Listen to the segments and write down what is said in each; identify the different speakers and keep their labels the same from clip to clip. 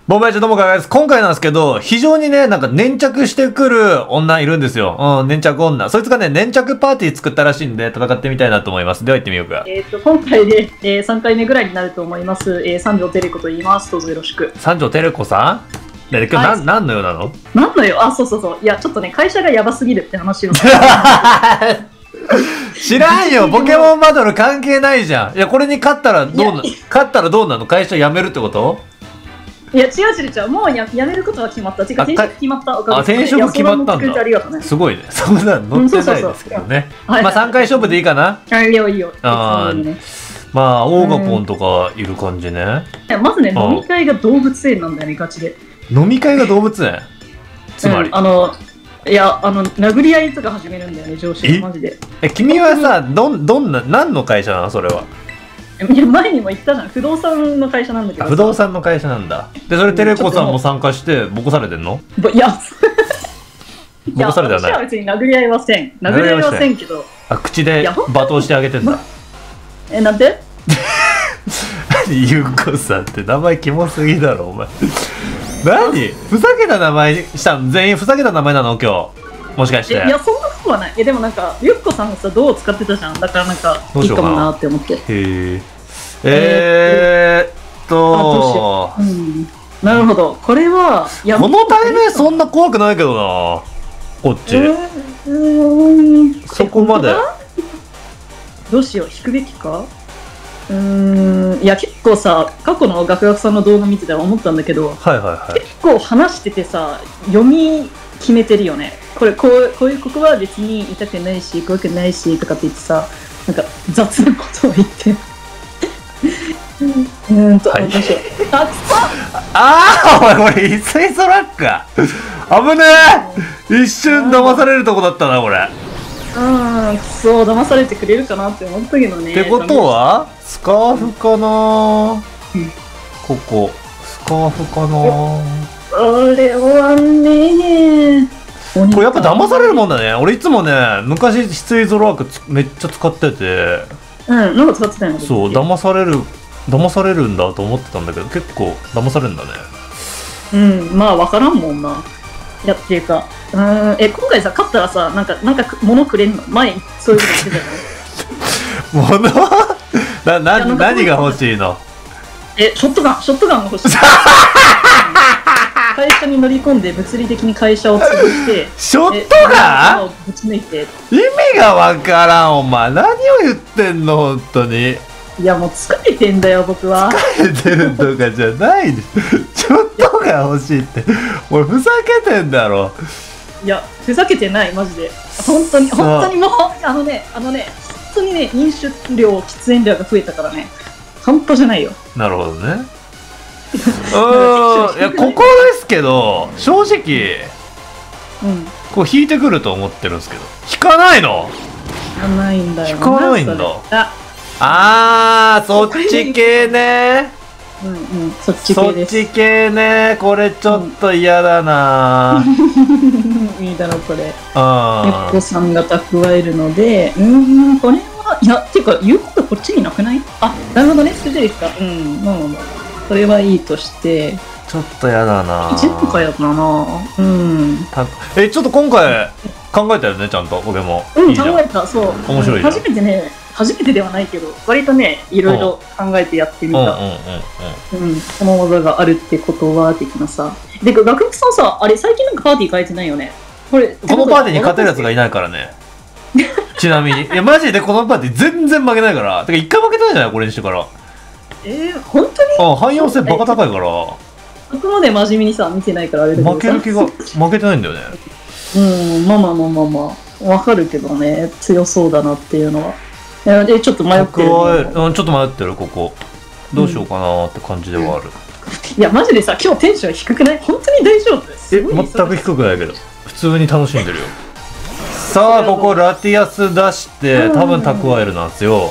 Speaker 1: ボンバイチャどうもかがです。今回なんですけど、非常にね、なんか粘着してくる女いるんですよ。うん、粘着女。そいつがね、粘着パーティー作ったらしいんで、戦ってみたいなと思います。では行ってみようか。
Speaker 2: 今回で、3回目ぐらいになると思います。三条テレコと言います。どうぞよろしく。
Speaker 1: 三条テレコさんで、今日、はい、何のようなの？
Speaker 2: 何のよ？あ、そうそうそう。いや、ちょっとね、会社がやばすぎるって話を。
Speaker 1: 知らんよ。ポケモンバトル関係ないじゃん。いや、これに勝ったらどうなの？会社辞めるってこと？
Speaker 2: いや、違う。もうやめることは決まった。てか、転職決まった。
Speaker 1: 転職決まったんだ。
Speaker 2: ね、
Speaker 1: すごいね。そんなの乗ってないですけどね。まあ、3回勝負でいいかな？
Speaker 2: いいよ。
Speaker 1: まあ、オーガポンとかいる感じね。
Speaker 2: まずね、飲み会が動物園なんだよね、ガチで。
Speaker 1: 飲み会が動物園？つまり。
Speaker 2: 殴り合いとか始めるんだよね、上司がマジで。
Speaker 1: 君はさ、何の会社なのそれは？
Speaker 2: いや、前にも言ったじゃん。不動産の会社なんだけど。
Speaker 1: 不動産の会社なんだ。で、それテレコさんも参加してボコされてんの？
Speaker 2: いや、
Speaker 1: ボコされてはない。
Speaker 2: 私は別に殴り合いはせん。殴り合いはせんけど。
Speaker 1: 口で罵倒してあげてんだ。
Speaker 2: なんで？
Speaker 1: ゆうこさんって名前キモすぎだろ、お前。何？ふざけた名前したの？全員ふざけた名前なの今日？もしかして。
Speaker 2: いや、そんなことはない。でもなんか、ゆっこさんがさ、どう使ってたじゃん。だからなんか、いいかもなって思って。
Speaker 1: へえ。
Speaker 2: なるほど。これは、
Speaker 1: この題名そんな怖くないけどな。こっち。そこまで。
Speaker 2: どうしよう、引くべきか？いや、結構さ、過去のガクガクさんの動画見てて思ったんだけど、結構話しててさ、読み決めてるよね。こういうここは別に痛くないし怖くないしとかって言ってさ、なんか雑なことを言って
Speaker 1: はい、
Speaker 2: どうしよう。
Speaker 1: おいこれ一斉トラックか。危ねえ。一瞬騙されるとこだったなこれ。
Speaker 2: そう騙されてくれるかなって思ったけどね。
Speaker 1: ってことはスカーフかな、ここスカーフかな。
Speaker 2: 俺はね、
Speaker 1: これやっぱ騙されるもんだね。俺いつもね、昔シツイゾロワークめっちゃ使ってて、
Speaker 2: なんか使ってたよね。
Speaker 1: そう、騙されるんだと思ってたんだけど、結構騙されるんだね。
Speaker 2: まあ分からんもんな。いやっていうか、今回さ勝ったらさ、なんか物くれんの？前そういうこと言って
Speaker 1: たよね。物？何が欲しいの？
Speaker 2: ショットガンが欲しい。会社に乗り込んで物理的に会社を潰して
Speaker 1: ショットガン？
Speaker 2: ぶち抜いて。
Speaker 1: 意味がわからん。お前何を言ってんの本当に。
Speaker 2: いやもう疲れてんだよ僕は。
Speaker 1: 疲れてるとかじゃないです。ショットガン欲しいって俺ふざけてんだろ。
Speaker 2: いやふざけてないマジで。本当にもう本当にね、飲酒量喫煙量が増えたからね、半端じゃないよ。
Speaker 1: なるほどね。いやここですけど正直、こう引いてくると思ってるんですけど、引かないの？
Speaker 2: 引かないんだよ。
Speaker 1: 引かないんだ。そっち系ね。
Speaker 2: そっち系です。
Speaker 1: そっち系ね。これちょっと嫌だな。
Speaker 2: いいだろこれ。ゆっこさんが蓄えるので、これはいやてか言うことこっちになくない？なるほどね。それでですか。これはいいとして、
Speaker 1: ちょっとやだな。
Speaker 2: 前回だからな。
Speaker 1: ちょっと今回考えたよね、ちゃんと俺も。
Speaker 2: 考えた。そう。
Speaker 1: 面白い。
Speaker 2: 初めてではないけど、割とね、いろいろ考えてやってみた。この技があるってことは的なさ。で、学部さんさ、あれ最近なんかパーティー変えてないよね。こ
Speaker 1: のパーティーに勝てるやつがいないからね。ちなみに。いやマジでこのパーティー全然負けないから。てか一回負けたんじゃないこれにしてから。
Speaker 2: 本当に？
Speaker 1: 汎用性バカ高いから。
Speaker 2: そこまで真面目にさ見てないからあれだけど
Speaker 1: 負けてないんだよね。
Speaker 2: まあわかるけどね、強そうだなっていうのは。でちょっと迷ってる。ち
Speaker 1: ょっと迷ってる。ここどうしようかなって感じではある。
Speaker 2: いやマジでさ今日テンション低くない？本当に大丈夫？
Speaker 1: 全く低くないけど普通に楽しんでるよ。さあここラティアス出して多分蓄えるなんですよ。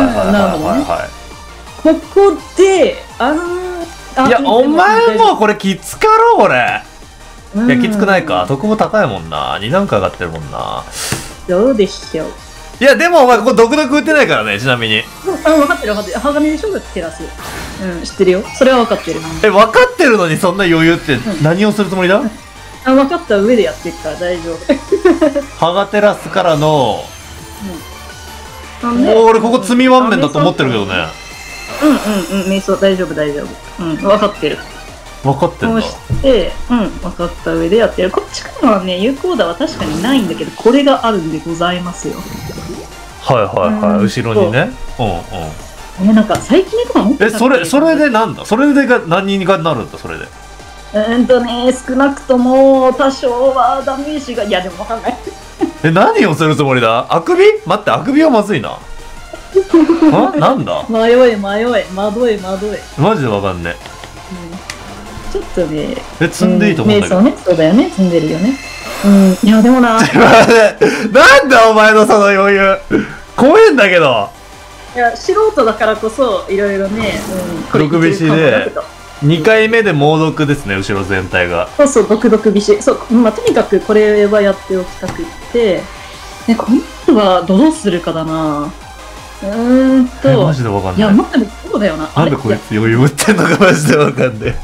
Speaker 2: ここで
Speaker 1: いやお前もこれきつかろ俺。いやきつくないか。得も高いもんな。2段階上がってるもんな。
Speaker 2: どうでしょう。
Speaker 1: いやでもお前ここ独特打ってないからね。ちなみに
Speaker 2: 分かってる。鋼でしょテラス。 うん、知ってるよ。それは分かってる。
Speaker 1: 分かってるのにそんな余裕って何をするつもりだ？
Speaker 2: あ、分かった上でやってるから大丈夫。
Speaker 1: ハガテラスからの、
Speaker 2: うん、
Speaker 1: もう俺ここ積みワンメンだと思ってるけどね。
Speaker 2: 瞑想大丈夫大丈夫。うん、分かってる。
Speaker 1: 分かってるんだ。
Speaker 2: そして、分かった上でやってる。こっちからはね、有効打は確かにないんだけど、これがあるんでございますよ。
Speaker 1: 後ろにね。
Speaker 2: なんか最近とか持ってたっけ？
Speaker 1: それでなんだ？それで何になるんだ、それで。
Speaker 2: 少なくとも多少はダメージが、いやでも分かんない。
Speaker 1: 何をするつもりだ？あくび？待って、あくびはまずいな。なんだ？
Speaker 2: 迷え、惑え。
Speaker 1: マジでわかんね
Speaker 2: え。ちょっとね。
Speaker 1: 積んでいいと思うんだけど。
Speaker 2: そうだよね、積んでるよね。いやでもな。
Speaker 1: なんだお前のその余裕。怖えんだけど。
Speaker 2: いや、素人だからこそ、いろいろね、
Speaker 1: 毒菱で、2回目で猛毒ですね、後ろ全体が。
Speaker 2: そう、毒菱。そう、とにかくこれはやっておきたくって、今度はどうするかだな。
Speaker 1: マジでわかんない。
Speaker 2: いや、待って、そうだよな。
Speaker 1: なんでこいつ余裕ぶってんのかマジでわかんね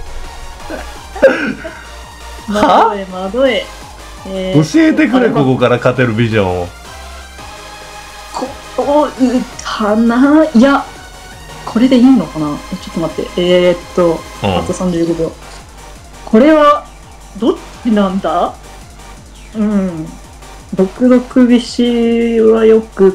Speaker 1: え。
Speaker 2: 惑え。
Speaker 1: 教えてくれ、ここから勝てるビジョンを。
Speaker 2: いや、これでいいのかな。ちょっと待って。あと35秒。これは、どっちなんだ？毒菱はよくって、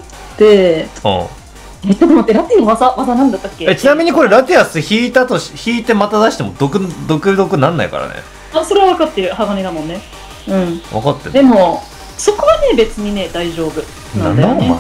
Speaker 2: ちょっと待って、ラティの技なんだったっけ？
Speaker 1: ちなみにこれラティアス引いてまた出しても毒なんないからね。
Speaker 2: それは分かってる。鋼だもんね。
Speaker 1: 分かってる。
Speaker 2: でも、そこはね、別にね、大丈夫なんだよね。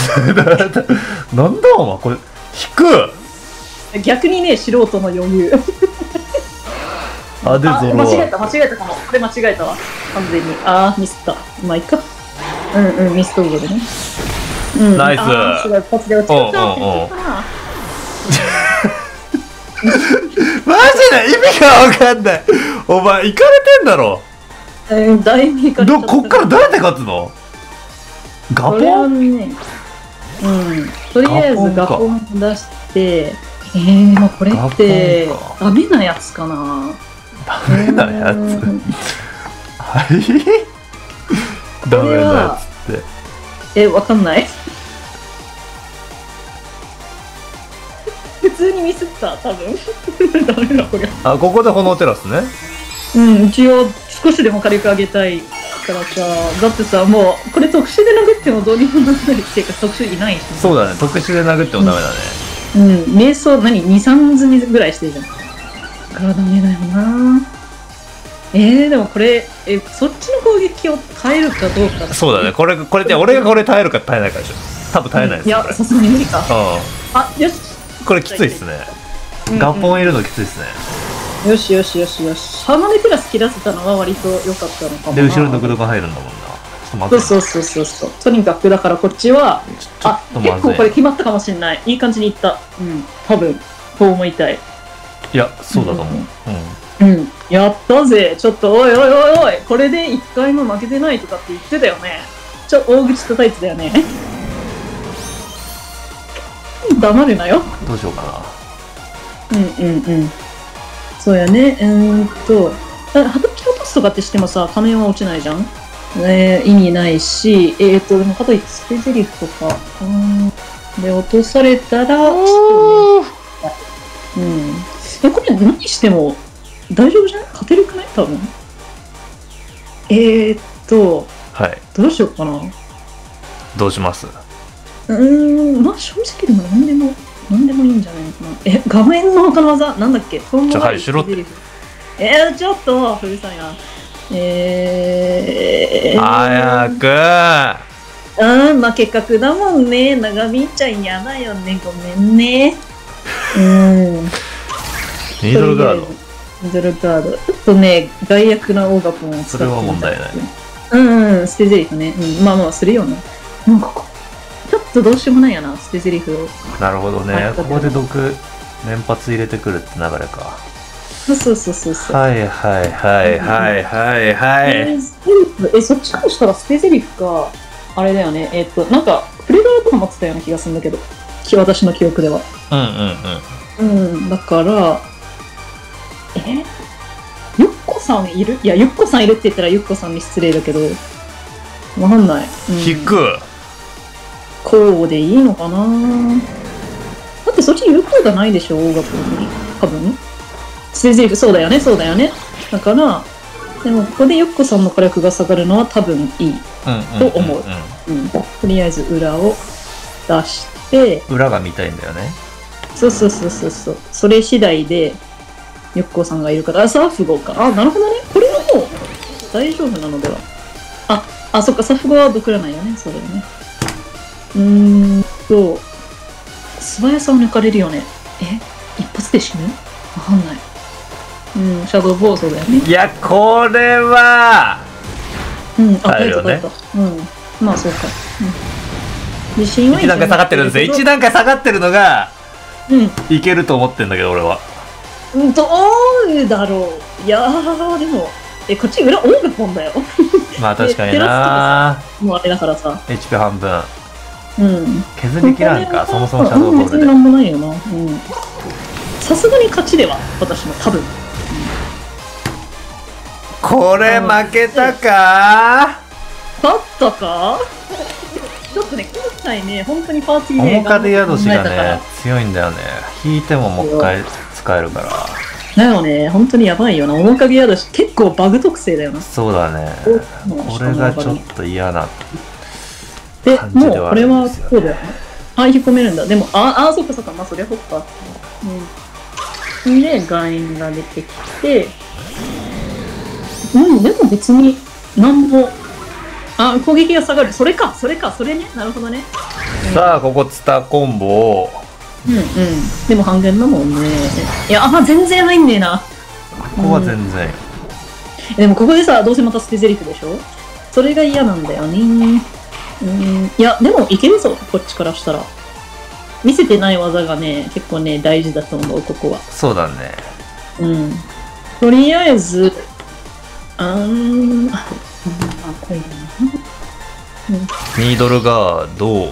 Speaker 1: なんだお前これ引く。
Speaker 2: 逆にね、素人の余裕。
Speaker 1: 間違
Speaker 2: えたかも。これ間違えたわ、完全に。ミスった。まあいいか。ミストーゴでね。
Speaker 1: ナイス。
Speaker 2: すごい、パスで落ちた。
Speaker 1: マジで意味が分かんない。お前イカれてんだろ。
Speaker 2: だいぶイカれちゃった。
Speaker 1: こっからどうやって勝つの？ガポン？
Speaker 2: とりあえずガポン出して、もうこれってダメなやつかな。
Speaker 1: ダメなやつ？はい？ダメなやつって。
Speaker 2: わかんない。普通にミスった、多分。ダメだこれ。
Speaker 1: ここで炎テラスね。
Speaker 2: 一応少しでも火力上げたいからさ。だってさ、もうこれ特殊で殴ってもどうにもならないっていうか、特殊いないし、
Speaker 1: そうだね、特殊で殴ってもダメだね。
Speaker 2: 瞑想2、3積みぐらいしてるじゃん。だからダメだよな。でもこれ、そっちの攻撃を耐えるかどうか。
Speaker 1: そうだね、これで俺がこれ耐えるか耐えないかでしょ。多分耐えないです。
Speaker 2: いや、さすがに無理か。よし。
Speaker 1: これきついっすね。ガポンいるのきついっすね。
Speaker 2: よし。鋼テラス切らせたのは割と良かったのかもな。
Speaker 1: で、後ろに毒入るんだもんな。ちょっと待って。
Speaker 2: そう。とにかくだからこっちは、結構これ決まったかもしれない。いい感じにいった。多分、こう思いたい。
Speaker 1: いや、そうだと思う。
Speaker 2: やったぜ。ちょっと、おい、これで1回も負けてないとかって言ってたよね。大口叩いてたよね。黙るなよ。
Speaker 1: どうしようかな。
Speaker 2: そうやね。はたき落とすとかってしてもさ、仮面は落ちないじゃん。意味ないし、でもかといってスペゼリフとか、で落とされたら、ちょっとね。これ何しても大丈夫じゃない？勝てるくない？多分。
Speaker 1: はい。
Speaker 2: どうしようかな。
Speaker 1: どうします？
Speaker 2: まあ正直でも何でもいいんじゃないのかな。画面の他の技なんだっけ？
Speaker 1: はいしろって。
Speaker 2: ちょっと古さんや。
Speaker 1: 早く。
Speaker 2: 負け格だもんね。長引いちゃいやだよね。ごめんね。
Speaker 1: ミドルガード。
Speaker 2: ちょっとね、害悪なオーガポンを使って。
Speaker 1: それは問題ない。
Speaker 2: 捨てゼリフね。まあするよね。ここちょっとどうしようもないやな、捨てゼリフを。
Speaker 1: なるほどね。ここで毒連発入れてくるって流れか。
Speaker 2: そう。そっちからしたら捨てゼリフか、あれだよね。なんか、フレガーとか持ってたような気がするんだけど、私の記憶では。 うん、だから、ゆっこさんいる？いや、ゆっこさんいるって言ったらゆっこさんに失礼だけど、わかんない。
Speaker 1: 引く。
Speaker 2: こうでいいのかな。だってそっちゆっこがないでしょ、大学に。多分。捨て台詞、そうだよね、そうだよね。だから、でもここでゆっこさんの火力が下がるのは多分いいと思う。とりあえず裏を出して。
Speaker 1: 裏が見たいんだよね。
Speaker 2: そうそうそうそうそう。それ次第で、ゆっこさんがいるから、サーフ号か。あ、なるほどね。これはもう大丈夫なのでは。そっか、サーフ号は毒らないよね。そうだよね。素早さを抜かれるよね。一発で死ぬ？わかんない。シャドウボーそうだよね。
Speaker 1: いや、これは
Speaker 2: あるよね。まあそうか。自信は
Speaker 1: 1段階下がってるんですよ。1段階下がってるのがいけると思ってんだけど、俺は。
Speaker 2: どうだろう。いやー、でもこっち裏音楽本だよ。
Speaker 1: まあ確かにな。
Speaker 2: もうあれだからさ。
Speaker 1: HP 半分。削りきらんか、そもそもシャドウボールで。
Speaker 2: 別になんもないよな。さすがに勝ちでは、私も多分。
Speaker 1: これ負けたか？
Speaker 2: 勝ったか？ちょっとね、今回ね、本当にパーティーで
Speaker 1: 面影宿しがね、強いんだよね。引いてももう一回使えるから。
Speaker 2: だよね、本当にやばいよな。面影宿し、結構バグ特性だよな。
Speaker 1: そうだね。これがちょっと嫌な
Speaker 2: 感じではあるんですよね。もうこれはこうだよね。引っ込めるんだ。でも、そっかそっか、まあそりゃそっか。で、ガインが出てきて、でも別に、なんも、攻撃が下がる。それね。なるほどね。
Speaker 1: さあ、ここツタコンボを。
Speaker 2: でも半減だもんね。いや、全然入んねえな。
Speaker 1: ここは全然。
Speaker 2: でもここでさ、どうせまた捨て台詞でしょ？それが嫌なんだよね。いや、でもいけるぞ、こっちからしたら。見せてない技がね、結構ね、大事だと思う、ここは。
Speaker 1: そうだね。
Speaker 2: とりあえず、これだな。
Speaker 1: ニードルガード。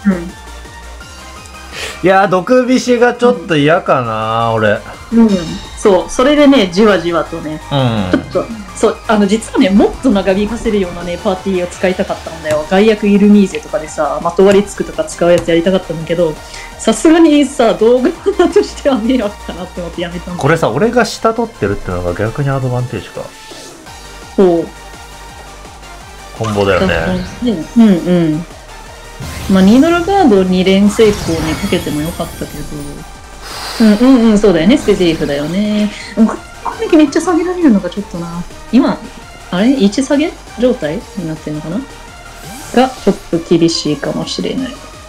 Speaker 1: いやー、毒菱がちょっと嫌かな、俺。
Speaker 2: そう、それでね、じわじわとね、ちょっと、そう、実はね、もっと長引かせるようなね、パーティーを使いたかったんだよ。外役イルミーゼとかでさ、まとわりつくとか使うやつやりたかったんだけど、さすがにさ、動画としては迷惑かなって思ってやめたんだ。
Speaker 1: これさ、俺が下取ってるってのが逆にアドバンテージか。
Speaker 2: そう。
Speaker 1: コンボだよね。
Speaker 2: まあ、ニードルガード2連成功にかけてもよかったけど。そうだよね、捨て台詞だよね。攻撃めっちゃ下げられるのがちょっとな。今、あれ ?1 下げ状態になってるのかなが、ちょっと厳しいかもしれない。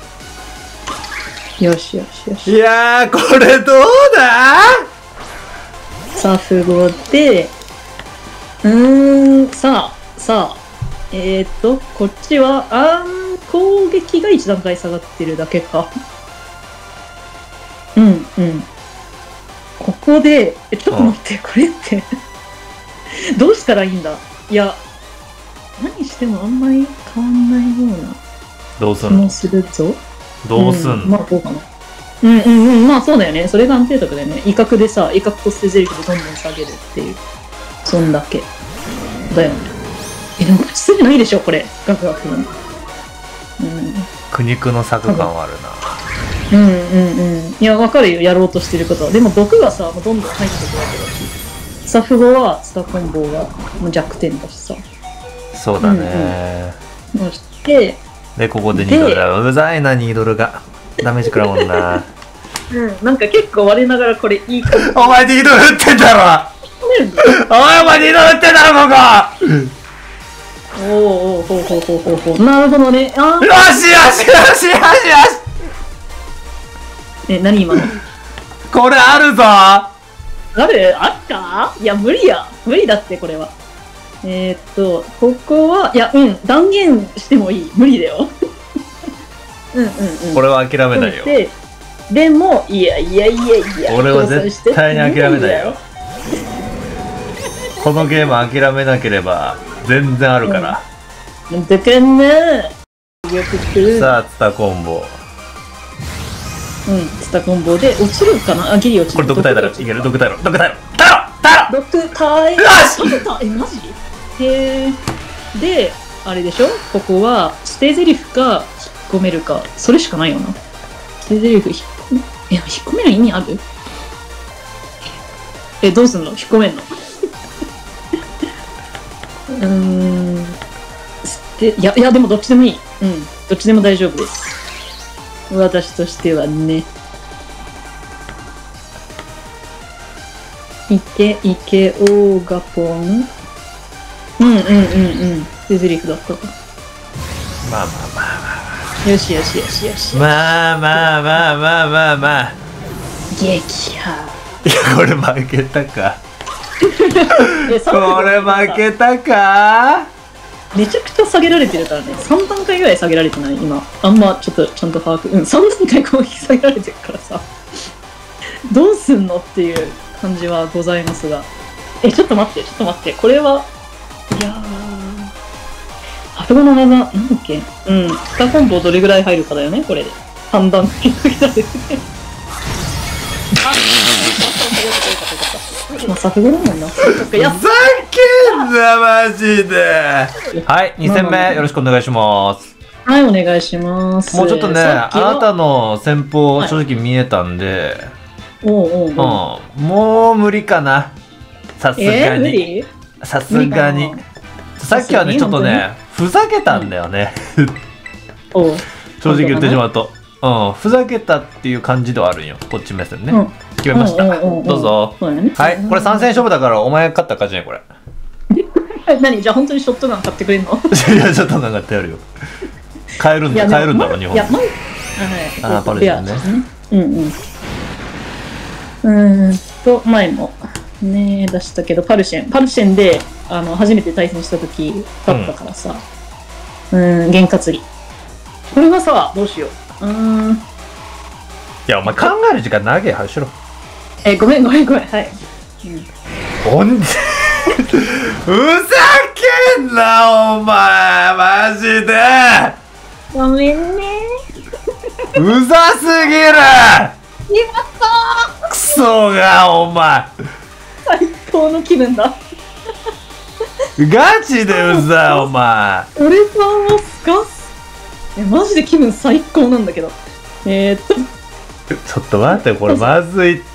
Speaker 2: よしよしよし。
Speaker 1: いやー、これどうだ？
Speaker 2: サフ語で、さあ、こっちは、攻撃が1段階下がってるだけか。ここで、ちょっと待って、これってどうしたらいいんだ？いや、何してもあんまり変わんないような気もするぞ。
Speaker 1: どうすんの？
Speaker 2: まあ、どうかな。まあそうだよね。それが安定得だよね。威嚇でさ、威嚇と捨て台詞でどんどん下げるっていう。そんだけ。だよね。でも失礼ないでしょ、これ。ガクガクの。
Speaker 1: 苦肉の策感はあるな。
Speaker 2: いや、わかるよ、やろうとしてることは。でも毒がさ、もうどんどん入ってくるわけだし。スタッフ語は、スタコンボがもう弱点だしさ。
Speaker 1: そうだね。
Speaker 2: そして、
Speaker 1: で、ここでニードルだ。うざいな、ニードルが。ダメージ食らうもんな。
Speaker 2: なんか結構我ながらこれいいかも。
Speaker 1: お前ニードル打ってんだろ！お前ニードル打ってんだろ、ここ！
Speaker 2: ほう。なるほどね。よし何今の？
Speaker 1: これあるぞ！
Speaker 2: あったいや、無理だって、これは。ここは、いや、断言してもいい。無理だよ。
Speaker 1: これは諦めないよ。
Speaker 2: でも、いや。
Speaker 1: 俺は絶対に諦めないよ。このゲーム諦めなければ、全然あるから。
Speaker 2: だけんね。
Speaker 1: さあ、ツタコンボ。
Speaker 2: スタコンボで落ちるかな。あ、ギリ落ちる。
Speaker 1: これ毒体だろ。いける。毒体だろ。毒体だろ。
Speaker 2: 毒体。
Speaker 1: よし。
Speaker 2: マジ？へえ。で、あれでしょ、ここは捨て台詞か引っ込めるか、それしかないよな。捨て台詞引っ込める意味ある？どうすんの？引っ込めんの？いやでもどっちでもいい。どっちでも大丈夫です。私としてはね。いけ、オーガポン。手台詞だったか。
Speaker 1: まあ。
Speaker 2: よし。
Speaker 1: まあ。
Speaker 2: 撃破。
Speaker 1: いや、これ負けたか。これ負けたか。
Speaker 2: めちゃくちゃ下げられてるからね。3段階ぐらい下げられてない。今あんまちょっとちゃんと把握。3段階攻撃下げられてるからさ、どうすんのっていう感じはございますが。ちょっと待って。これは、いやー、ハフゴの技、なんだっけ、2コンボどれぐらい入るかだよね、これで。3段階下げられて。サフゴだもんな。
Speaker 1: ふざけんな、マジで。はい、2戦目よろしくお願いします。
Speaker 2: はい、お願いします。
Speaker 1: もうちょっとね、あなたの戦法正直見えたんで、もう無理かな。さすがに。さすがに。さっきはね、ちょっとね、ふざけたんだよね。正直言ってしまうと。ふざけたっていう感じではあるんよ、こっち目線ね。決めました。どうぞ。はい、これ3戦勝負だからお前勝った勝ちね、これ。
Speaker 2: 何？じゃあ本当にショットガン買ってくれんの？
Speaker 1: いや、ショットガン買ってやるよ。買えるんだろ、日本。ああ、パルシェン
Speaker 2: ね。前もね出したけど、パルシェンで初めて対戦した時だったからさ、験担ぎ。これはさ、どうしよう。
Speaker 1: いや、お前考える時間長いはしろ。
Speaker 2: ごめん、はい。
Speaker 1: ふざけんな、お前、マジで。
Speaker 2: ごめんね。
Speaker 1: うざすぎる。クソが、お前。
Speaker 2: 最高の気分だ。
Speaker 1: ガチでうざい、お前。
Speaker 2: 俺さんはスカス。マジで気分最高なんだけど。
Speaker 1: ちょっと待って、これまずいって。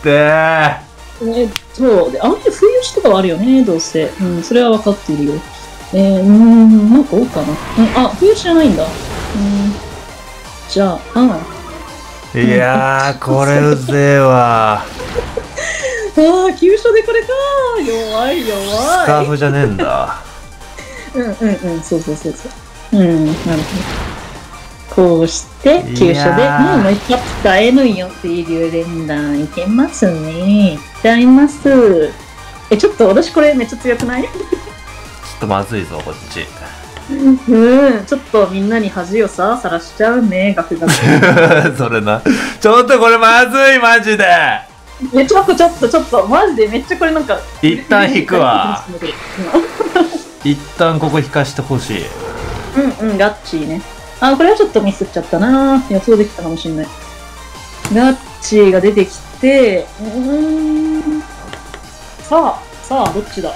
Speaker 2: そうで、あんまり冬しとかはあるよね、どうせ。それは分かっているよ。なんか多いかな。冬じゃないんだ。じゃあ、
Speaker 1: いやー、これうぜえわ。
Speaker 2: 急所でこれか。弱い。
Speaker 1: スカーフじゃねえんだ。
Speaker 2: そう。なるほど。こうして急所でもう一回使えるよっていう連弾いけますね。いっちゃいます。ちょっと私これめっちゃ強くない？ちょっ
Speaker 1: とまずいぞ、こっち。
Speaker 2: ちょっとみんなに恥をさらしちゃうね、ガクガク。
Speaker 1: それな。ちょっとこれまずい、マジで。
Speaker 2: ちょっとマジでめっちゃこれなんか。
Speaker 1: 一旦引くわ。一旦ここ引かしてほしい。
Speaker 2: ガッチーね。これはちょっとミスっちゃったな。予想できたかもしれない。ガッチーが出てきて、さあ、どっちだ？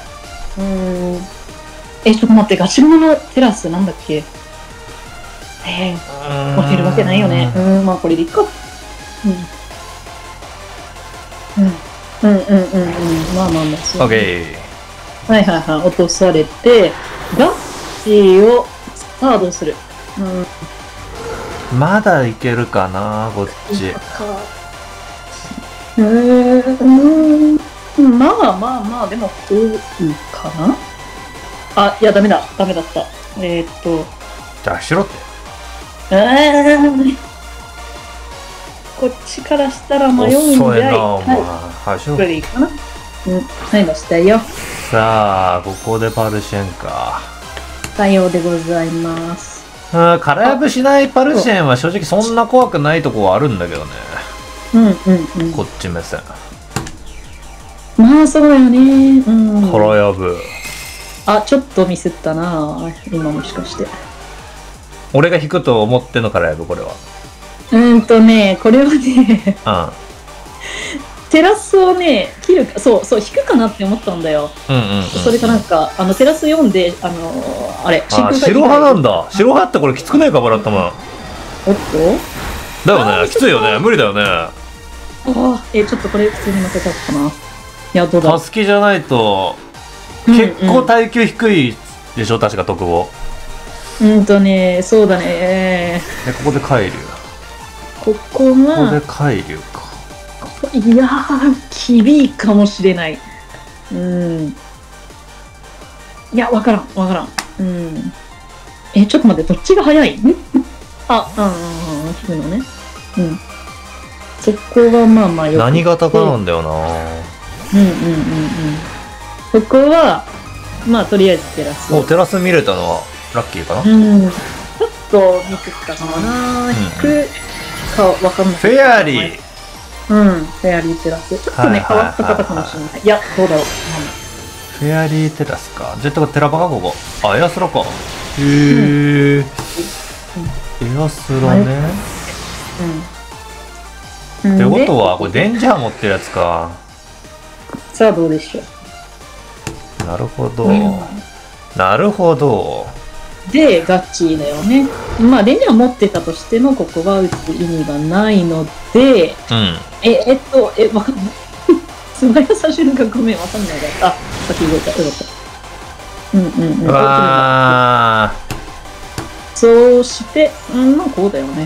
Speaker 2: ちょっと待って、ガチモノのテラスなんだっけ？負けるわけないよね。まあこれでいっか。まあ。
Speaker 1: オッケ
Speaker 2: ー。はい、落とされて、ガッチーを、さあどうする？
Speaker 1: まだいけるかな、こっち。
Speaker 2: まあ、でも、どうかな？いや、ダメだった。
Speaker 1: じゃあ、しろって。
Speaker 2: こっちからしたら迷うんじゃい。
Speaker 1: 遅いな、お前。はい、しろ。
Speaker 2: これでいいかな？はい、出したよ。
Speaker 1: さあ、ここでパルシェンか。
Speaker 2: さようでございます。
Speaker 1: 空破しないパルシェンは正直そんな怖くないとこはあるんだけどね。こっち目線。
Speaker 2: まあそうよね。
Speaker 1: 空破。
Speaker 2: ちょっとミスったな、今もしかして。
Speaker 1: 俺が引くと思っての空破、これは。
Speaker 2: これはね、テラスをね、切るか、そう、引くかなって思ったんだよ。それかなんか、テラス読んで、あれ、
Speaker 1: 白派なんだ。白派ってこれきつくないか、バラッタマン。
Speaker 2: おっと
Speaker 1: だよね、きついよね、無理だよね。
Speaker 2: ちょっとこれ普通に負けちゃったな。いや、どうだ。
Speaker 1: タスキじゃないと、結構耐久低いでしょ、確か特防。
Speaker 2: そうだね。
Speaker 1: で、ここで海流。
Speaker 2: ここで
Speaker 1: 海流か。
Speaker 2: いやー、厳いかもしれない。いや、わからん。ちょっと待って、どっちが早い？引くのね。そこはまあまあよくて。
Speaker 1: 何型かなんだよな。
Speaker 2: そこは、まあとりあえずテラス。
Speaker 1: テラス見れたのはラッキーかな。
Speaker 2: ちょっとミスったかもな。引くかわかんない。
Speaker 1: フェアリー。
Speaker 2: フェアリーテラス。ちょっとね、変わった方かもしれない。いや、どうだろう。
Speaker 1: フェアリーテラスか。ジェットがテラバか、ここ。エアスラか。へえ。エアスラね。ってことは、これデンジャー持ってるやつか。
Speaker 2: さあ、どうでしょ
Speaker 1: う。なるほど。なるほど。
Speaker 2: で、ガッチーだよね。まあ、デンジャー持ってたとしても、ここは打つ意味がないので、わかんない。素早さ瞬間ごめん、わかんないから。先動いた。そうして、まあ、こうだよね。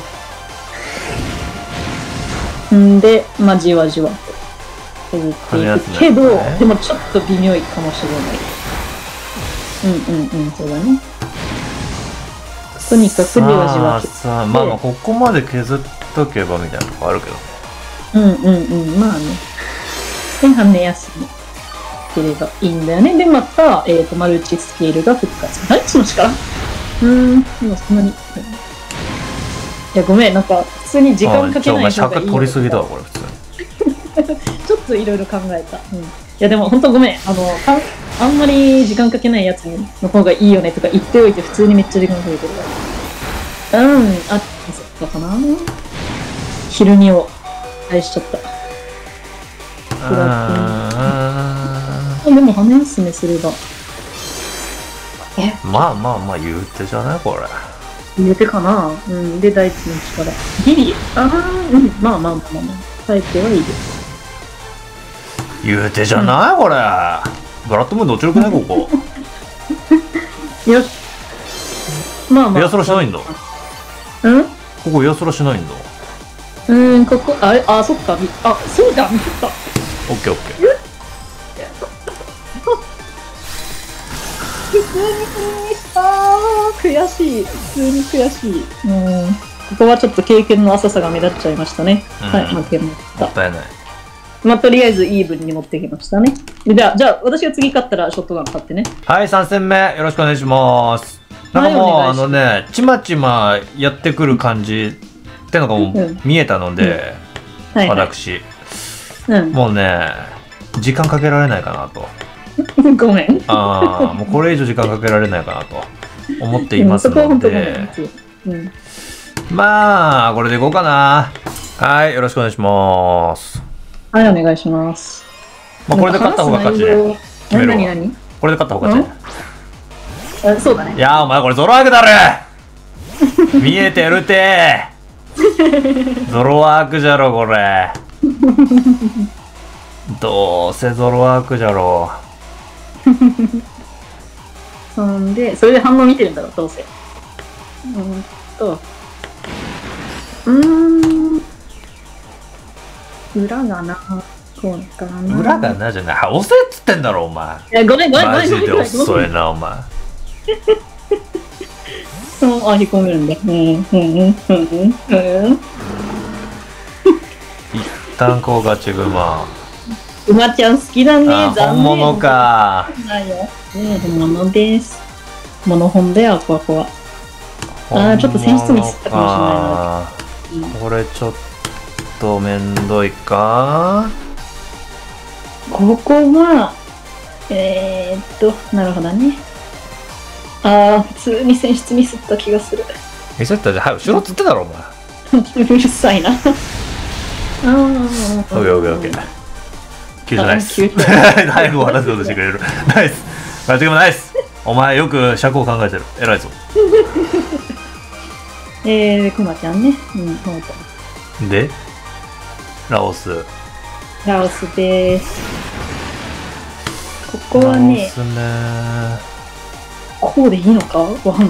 Speaker 2: で、まあ、じわじわと削っていくけど、でもちょっと微妙いかもしれない。そうだね。とにかくじわじわ
Speaker 1: 削って。まあまあ、ここまで削っとけばみたいなとこあるけど。
Speaker 2: まあね。で、跳ねやすいければいいんだよね。で、また、マルチスケールが復活。何その力？今そんなに。いや、ごめん、なんか、普通に時間かけない方がいい。
Speaker 1: 取りすぎだわ、これ、普通に。
Speaker 2: ちょっといろいろ考えた。いや、でも、本当ごめん。あんまり時間かけないやつの方がいいよねとか言っておいて、普通にめっちゃ時間かけてるから。そっかな。昼寝を返しちゃった。でも、羽休めすれば。
Speaker 1: まあ、言うてじゃないこれ。
Speaker 2: 言うてかな。で、大地の力。ギリ。まあ。耐えてはいる。
Speaker 1: 言うてじゃないこれ。バラットムーンどっちよくないここ。
Speaker 2: よし。まあ。
Speaker 1: エアソラしないんだ。ここエアソラしないんだ。
Speaker 2: ここ、そっか。そうだ、見てた。
Speaker 1: オッケー。
Speaker 2: 普通に悔しい。普通に悔しい。ここはちょっと経験の浅さが目立っちゃいましたね。はい、負けました。
Speaker 1: もったいない。
Speaker 2: まあ、とりあえずイーブンに持ってきましたね。じゃあ、私が次勝ったらショットガン買ってね。
Speaker 1: はい、3戦目、よろしくお願いします。なんかもう、ちまちまやってくる感じってのがもう見えたので、私、もうね、時間かけられないかなと。
Speaker 2: ごめん。
Speaker 1: もうこれ以上時間かけられないかなと思っていますので、まあ、これでいこうかな。はい、よろしくお願いします。
Speaker 2: はい、お願いします。
Speaker 1: まあ、これで勝った方が勝ちで。
Speaker 2: 何
Speaker 1: これで勝った方が勝
Speaker 2: ち。そうだね。
Speaker 1: いやー、お前これゾロワークだろ見えてるてゾロワークじゃろ、これ。どうせゾロワークじゃろ。
Speaker 2: それで反応見てるんだろ、どうせ。裏がな、こうかな。
Speaker 1: 裏がなじゃない。押せっつってんだろ、お前。
Speaker 2: いや、ごめん。
Speaker 1: マジで遅いな、お前。
Speaker 2: 引っ込めるんだ。
Speaker 1: 一旦こうガチグマ。
Speaker 2: 馬ちゃん好きだね。
Speaker 1: 本物か。
Speaker 2: 本物です。モノ本だよ、ここは。ちょっと選出ミスったかもしれないな。
Speaker 1: これちょっとめんどいか。
Speaker 2: ここは、なるほどね。普通に選出ミスった気がする。
Speaker 1: ミスったじゃん。はい、後ろっつってたろ、お前。
Speaker 2: うるさいな。オッケ
Speaker 1: ーオッケーオッケー。急じゃないっす。早く話すことしてくれる。ナイス。間違いもナイス。お前よく尺を考えてる。偉いぞ。
Speaker 2: くまちゃんね。うん、くまち
Speaker 1: ゃん。で、ラオス。
Speaker 2: ラオスです。ここはね、こうでいいのかわかんない。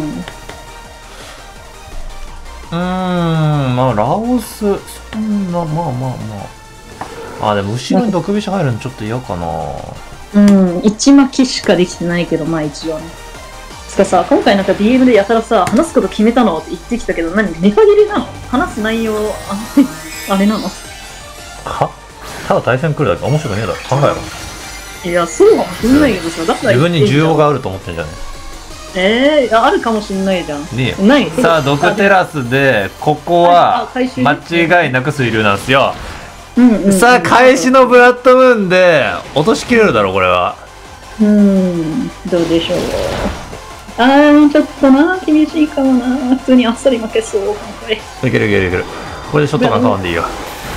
Speaker 1: まあラオス、そんな、まあ。あ、でも後ろに毒飛車入るのちょっと嫌かな。
Speaker 2: 一巻きしかできてないけど、まあ一応ね。つかさ、今回なんか DM でやたらさ、話すこと決めたのって言ってきたけど、何ネタ切れなの？話す内容、あれなの？
Speaker 1: は？ただ対戦来るだけ面白くねえだろ。考え
Speaker 2: ろ。いや、そうかもしんないけどさ、だから
Speaker 1: 自分に需要があると思ってんじゃね
Speaker 2: え。あるかもしんないじゃん。
Speaker 1: ねえ。ない。さあ、毒テラスで、ここは間違いなく水流なんですよ。さあ、開始のブラッドムーンで落としきれるだろ、これは。
Speaker 2: どうでしょう。ちょっとな、厳しいかもな。普通にあっさり負けそう、今回。
Speaker 1: いけるいけるいける。これでショットガン変わんでいいよ。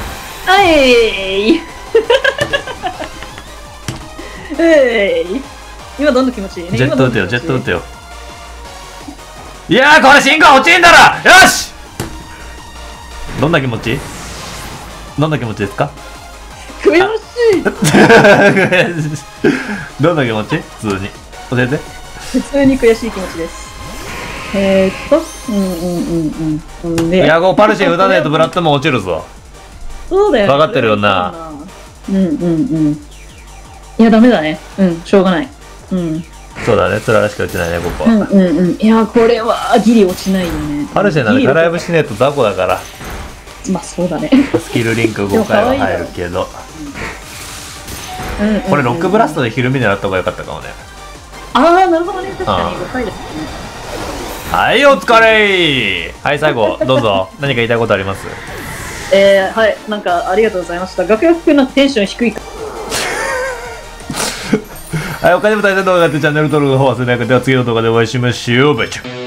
Speaker 2: 今どんな気持ちいいね。
Speaker 1: ジェット撃てよ、ジェット撃てよ。いやー、これ進行落ちんだろ。よし。どんな気持ち？どんな気持ちですか？
Speaker 2: 悔しい。
Speaker 1: どんな気持ち？普通に教えて。
Speaker 2: 普通に悔しい気持ちです。
Speaker 1: ヤゴパルシェ打たねえとブラッドも落ちるぞ。
Speaker 2: そうだよ。
Speaker 1: 分かってるよな。
Speaker 2: いや、ダメだね。しょうがない。
Speaker 1: そうだね、つららしか打てないね、ここ
Speaker 2: は。いや、これはギリ落ちないよね。
Speaker 1: パルシェなんでライブしねえと雑魚だから。
Speaker 2: まあ、そうだね。
Speaker 1: スキルリンク5回は入るけど。これロックブラストでひるみ狙った方が良かったかもね。
Speaker 2: なるほどね。確かに5回ですね。
Speaker 1: はい、お疲れ。はい、最後どうぞ。何か言いたいことあります？
Speaker 2: はい、なんかありがとうございました。楽屋くんのテンション低いか。
Speaker 1: はい、他にも大切な動画があってチャンネル登録の方忘れなくて、では次の動画でお会いしましょう。バイチャ